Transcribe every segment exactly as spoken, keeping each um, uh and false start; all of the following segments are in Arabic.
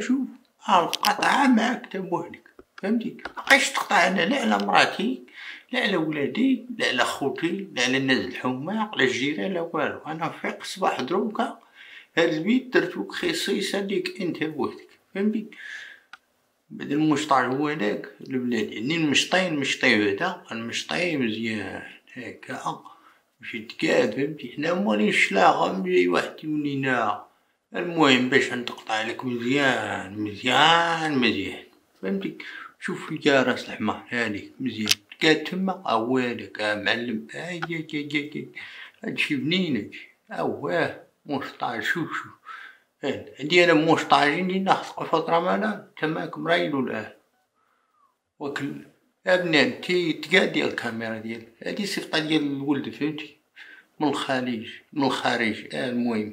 شوف القطعة معاك تا بوحدك، فهمتي؟ مبقايش تقطع انا لا على مراتي لا على ولادي لا على خوتي لا على الناس الحماق لا الجيران لا والو. انا فيق الصباح دروكا هاد البيت درتو خصيصا ليك انت بوحدك، فهمتي؟ بعد المشطاج هو هداك البلاد يعني المشطي المشطي هدا المشطي مزيان هاكا باش يتقاد، فهمتي؟ حنا ماني شلاغم جاي واحد يولينا. المهم باش نتقطع لك مزيان مزيان مزيان، فهمتي؟ شوف يا راس الحمار هاذيك مزيان تقاد تما هو هداك معلم. اي اي اي اي هادشي بنين هادشي اواه مشطاج. شوف شوف عندي انا موشطاجين لي ناخذ فترة مالا تماك مرايل والان وكل ابني انتي تقاد ديال الكاميرا ديال هادي صفقة ديال الولد، فهمتي؟ من الخليج من الخارج. اه المهم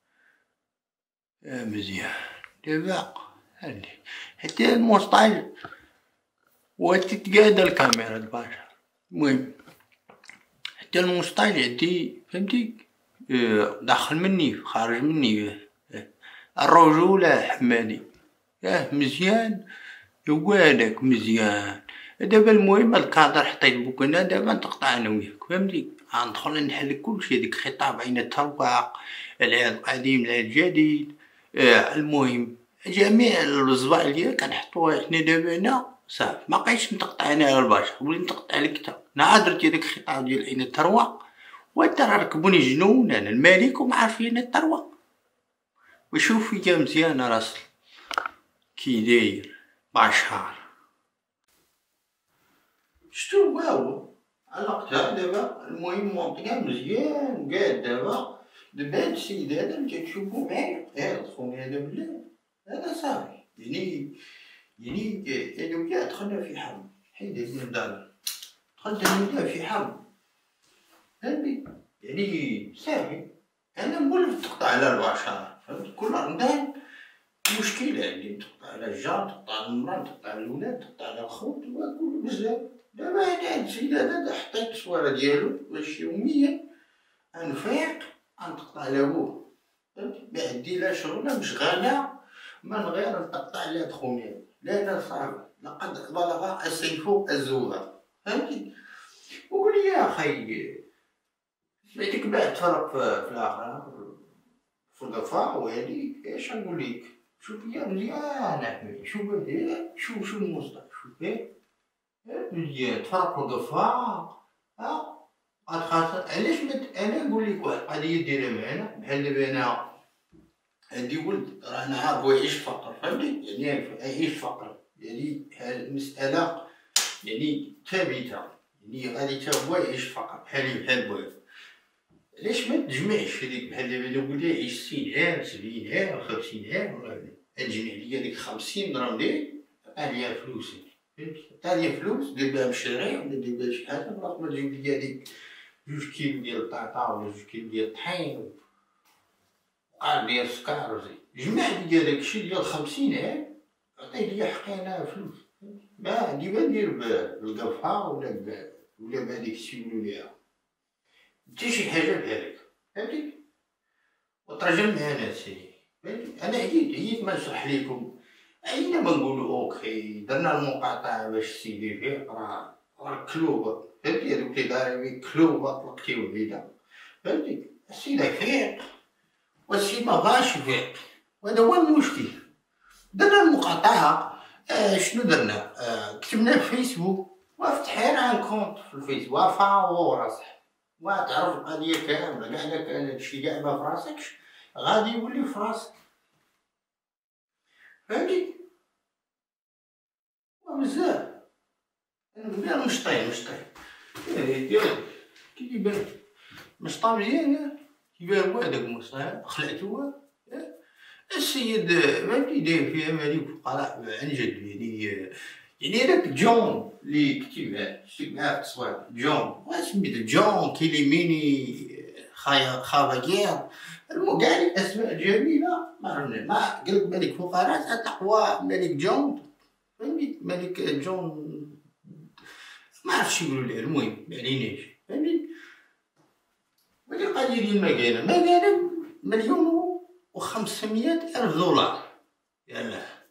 اه مزيان دابا هادي حتى الموشطاج وتتقاد الكاميرا الباشا. المهم حتى الموشطاج عندي، فهمتي؟ اه داخل مني خارج مني. اه الرجولة حمادي اه مزيان هو هداك مزيان. دابا المهم الكادر حطيت بوك هنا دابا نتقطع انا وياك، فهمتي؟ غندخل نحل كلشي ديك الخطاب بين التروق العهد القديم العهد الجديد. اه المهم جميع الزبائن ديالك كنحطوها حنا دابا هنا صافي. مابقيتش نتقطع انا على البشر وليت نتقطع لك انت. نهار درتي داك الخطاب ديال عين التروق وانت راه ركبوني جنون انا الملك ومعارفين التروق. وشوف فيا مزيان راسل كي داير بشار شتو واو علقتها دابا. المهم مونطيها مزيان قاد دابا. دابا هاد السيد هذا ملي كتشوفو معايا هذا خويا هذا بلا هذا صافي يعني يعني يعني وياه دخلنا في حرب. حيد هذه الدار دخلت انا في حرب، فهمتي؟ يعني صافي انا مولف تقطع على البشر، فهمتي؟ كل رمضان مشكلة عندي تقطع على الجار تقطع على المرا تقطع على الولاد تقطع على الخوت وكل بزاف. دابا هاد السيد هذا حطيت الصورة ديالو باش يوميا نفيق نتقطع على بوه، فهمتي؟ معندي لا شغل مشغالة من غير نقطع على هاد خويا لا لا صافي لقد بلغ السيف الزوغة، فهمتي؟ وقولي يا خي سمعتك بعد تفرق في الآخرة في القفا وهادي اش نقولك. شوف يا مزيان احمد شوف هادي شوف شوف المصطفى شوف هيه مزيان تفرق في القفا. ها غتخاص علاش مت انا نقولك واحد القضية ديرها معانا بحال دابا انا عندي ولد راه انا عارف يعيش فقر، فهمتي؟ يعني يعيش فقر يعني هاد المسألة يعني ثابتة يعني غادي تا هو يعيش فقر بحالي بحال بويا. علاش ما تجمعش هذيك بحال دابا انا نقول ليه عيش ستين عام سبعين عام خمسين عام تجمع ليا ديك خمسين درهم ديالك عطا ليا فلوسي، فهمتي؟ عطا ليا فلوس دير بها مشاريع ولا دير بها شي حاجة بلاص ما تجيب ليا ديك جوج كيلو ديال البطاطا ولا جوج كيلو ديال الطحين وقال ديال السكر وزيت. جمع ليا داكشي ديال خمسين عام عطيه ليا حقي انا فلوس، ما عندي ما ندير بالقفا ولا ولا بهاديك السيولو ليها حتى شي حاجة بحالك، فهمتي؟ وترجم معانا سيدي، فهمتي؟ أنا عييت عييت ما نشرح ليكم عيينا ما نقولو أوكي درنا المقاطعة باش سيدي فيه راه راه كلوبة، فهمتي؟ هادوك لي دايرين كلوبة طلقتيو بعيدة، فهمتي؟ السيد فيق والسيد مبغاش يفيق وهذا هو المشكل. درنا المقاطعة آه شنو درنا؟ آه كتبنا في فيسبوك وفتحنا عن كونت في الفيسبوك وفاور صح وتعرف القضية كاملة كاع إلا كان هادشي كاع ما فراسكش غادي يولي فراسك، فهمتي؟ وبزاف أنا بزاف مشطي مشطي ديالك كي يبان مشطا مزيان كيبان هو هداك المشطي خلعتو. السيد فهمتي داير فيها مالي فقراء عن جد يعني يعني هداك جون لي كتبها شتي معاه في التصوير جون وسميتو جون كيليميني خايا خافاكير المهم كاع الاسماء جميله ما عرفنا ما قالك ملك فقراء تقوى ملك جون، فهمتي؟ ملك جون ما عرفتش يقولوا ليه المهم معليناش، فهمتي؟ وهادي القضيه ديال المكانه مكانه مليون وخمسمية الف دولار يلاه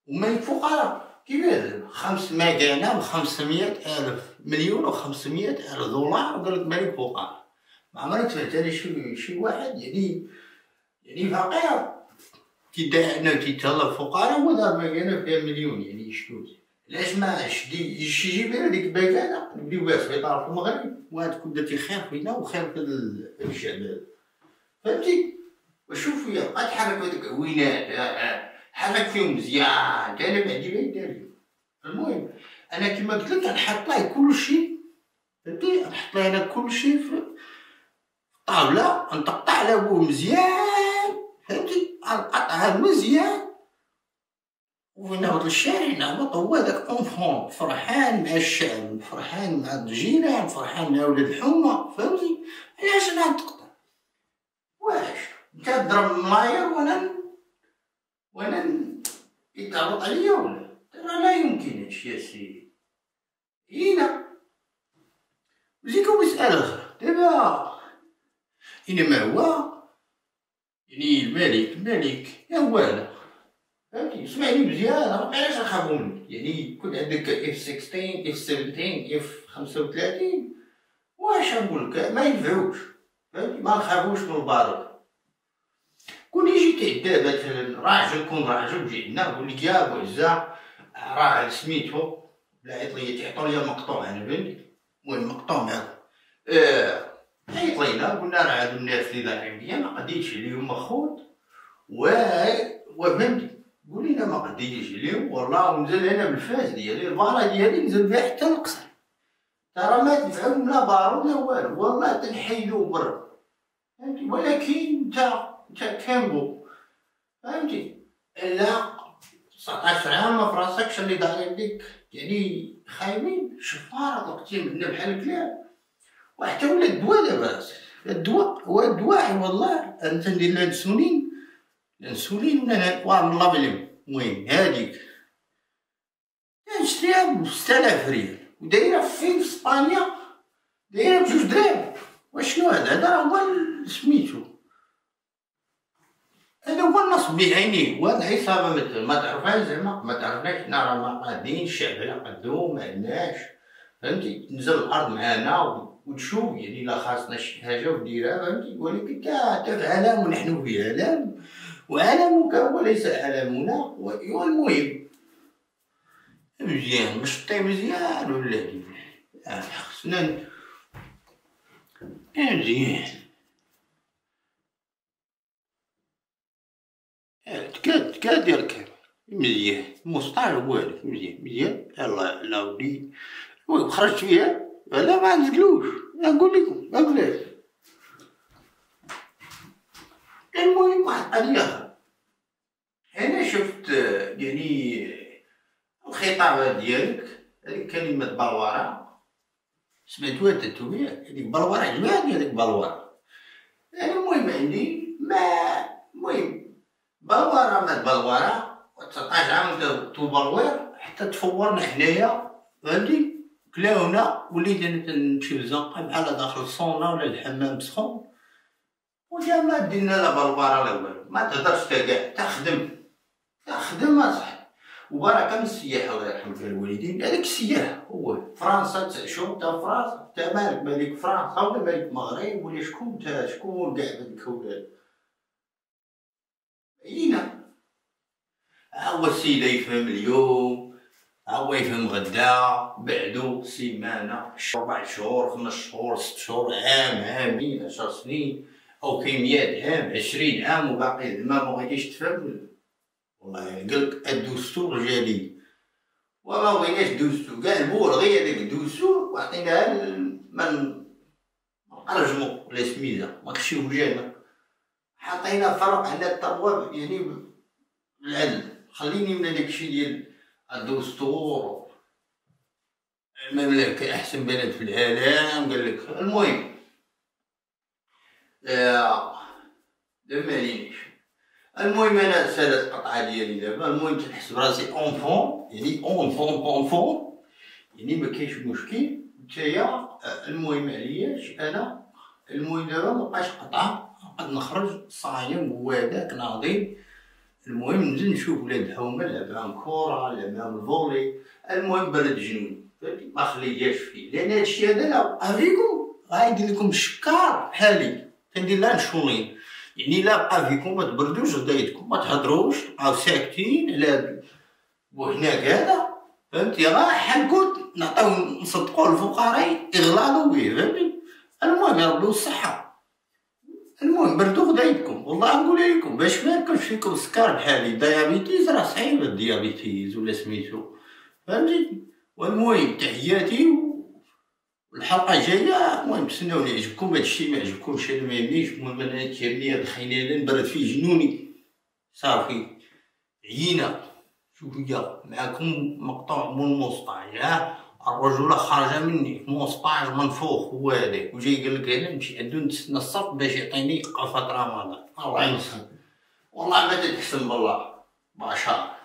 ومالك فقراء كيفاه خمس مكانة بخمسمية ألف مليون وخمسمية ألف دولار وقالك مالك فقراء. ما عمرك سمعت على شي شي واحد يعني يعني فقير كيدعنا كيتهلا فقراء ودار مكانة فيها مليون يعني شكون علاش ما شدي شي يجيب لنا ديك المكانة نبديو بها سبيطار في المغرب وغتكون درتي خير فينا وخير في الشعب فهمتي. وشوف فيا بقى تحرك هادوك عوينات حرك فيهم مزيان تا انا بعدي ما يداري. المهم انا كيما قلت لك غنحط ليه كلشي فهمتي نحط ليه انا كلشي في الطاولة نطقطع على بوه مزيان فهمتي نقطعها مزيان ونهبط للشارع نهبط هو داك اونفون فرحان مع الشعب فرحان مع الجيران فرحان مع ولاد الحومة فهمتي. علاش انا نتقطع واش انت تضرب ملاير وانا وانا يتهبط عليا ولا ترى لا يمكن هادشي يا سيدي. هنا نجيكم مسألة أخرى دابا إنما هو يعني الملك الملك يا والا فهمتي اسمعني مزيان راه علاش نخافو منك يعني يكون عندك اف ستة عشر اف سبعطاش اف خمسة وثلاثين واش نقولك ما ينفعوش فهمتي ما نخافوش من البارود. كون يجي تعدا مثلا راجل كون راجل جي عندنا نقول لك يا بوعزة راجل سميتو بلا عيط ليا تعيطوا ليا مقطوع انا فهمتي المهم مقطوع معاكم اه عيط لينا قلنا راه هادو الناس اللي ضايعين بيا ما قديتش عليهم مخوت و وفهمتي قول لينا ما قديتش عليهم والله ونزل انا بالفاس ديالي الفارا ديالي نزل بها حتى القصر ترى ما تنفعهم لا بارود لا والو والله تنحيدو برا فهمتي. ولكن نتا نتا كامبو فهمتي الا تسعطاش عام ما فراسكش اللي داير بيك يعني خايبين شفارة وقتين منا بحال الكلاب وحتى ولا الدواء دابا الدواء هو الدواء والله انت ندير لها الانسولين الانسولين ولا والله بالله المهم هاديك نشريها بستالاف ريال ودايره فين في اسبانيا دايره بجوج دراهم. وشنو هذا هذا راه هو سميتو هذا هو النصب بعينيه وهاد العصابه مثلا ما تعرفهاش زعما ما تعرفناش حنا راه ما قادين الشعب على قدو ما عندناش فهمتي تنزل الارض معانا وتشوف يعني الا خاصنا شي حاجه وديرها فهمتي. ولكن انت في عالم ونحن في عالم وعالمك هو ليس عالمنا والمهم مزيان مشطي مزيان ولا اه خصنا مزيان تكاد تكاد يركب مزيان مسطار والو مزيان مزيان يلا لا ودي خرجت فيها لا ما نزقلوش نقول لكم ما نقولهاش. المهم واحد القضية أخرى أنا شفت يعني الخطابة ديالك هاديك كلمة بلورة سمعتوها تا نتوما هاديك بلورة عجباتني هاديك بلورة يعني المهم عندي ما المهم بلورة ما بلورة تسعطاش عام تبلور حتى تفورنا حنايا فهمتي كلاونا ولينا تنمشيو للزنقة بحال داخل الصونا ولا الحمام سخون وجا ما دينا لا بلورة لا والو ما تهدرش تا كاع تخدم تخدم اصاحبي وبركه من السياحه الله يرحم فيها الوالدين هذاك السياح هو فرنسا تسع شهور تا فرنسا تا مالك مالك فرنسا ولا مالك المغرب ولا شكون تا شكون كاع هاديك الولاد عينا ها هو السيد يفهم اليوم ها هو يفهم غدا بعدو سيمانه ربع شهور خمس شهور ست شهور عام عامين عشر سنين او كاين مية عام عشرين عام وباقي ما بغيتيش تفهم والله قالك الدستور جديد وما بغيناش دوستو كاع البور غير هذاك الدستور وعطيناها من نرجمو ولا سميتها ماكشي وجهنا حطينا فرق على التبواب يعني بالعدل خليني من داكشي ديال الدستور المملكة أحسن بلد في العالم قالك المهم آه دابا مالينيش المهم انا سالت القطعه ديالي دابا المهم تنحس براسي اونفون يعني اونفون اونفون يعني ما كاينش مشكل نتايا المهم علياش انا المهم دابا مبقاش قطعه نقدر نخرج صايم هو هذاك ناضي المهم نزيد نشوف ولاد حومه نلعب معاهم كورة نلعب معاهم الفولي، المهم برد جنوني فهمتي مخلياش فيه، لأن هادشي هذا لا افيكم غايدير لكم الشكار بحالي كندير لها نشونين، يعني لا بقى فيكم ما تبردوش غدايتكم ما تهضروش تبقاو ساكتين على هاد وهناك هذا فهمتي راه حنقول نعطيو نصدقو الفقراء يغلاضو بيه فهمتي. المهم يربيو الصحة، المهم بردو غدايتكم والله نقولها لكم باش ما يكونش فيكم سكر بحالي ديابيتيز راه صعيب الديابيتيز ولا سميتو فهمتي. والمهم تحياتي والحلقة الجاية المهم نتسناوني يعجبكم هادشي ميعجبكمش انا ميهمنيش، المهم انا كيهمني هاد الخينة هذا نبرد فيه جنوني صافي عيينا. شوفوا معاكم مقطوع من مونسطاج، ها الرجل خرج مني مونسطاج منفوخ هو هذاك وجاي قالك انا نمشي عندو نتسنى الصف باش يعطيني قفة رمضان الله ينصر والله ما تتحسن بالله بشار.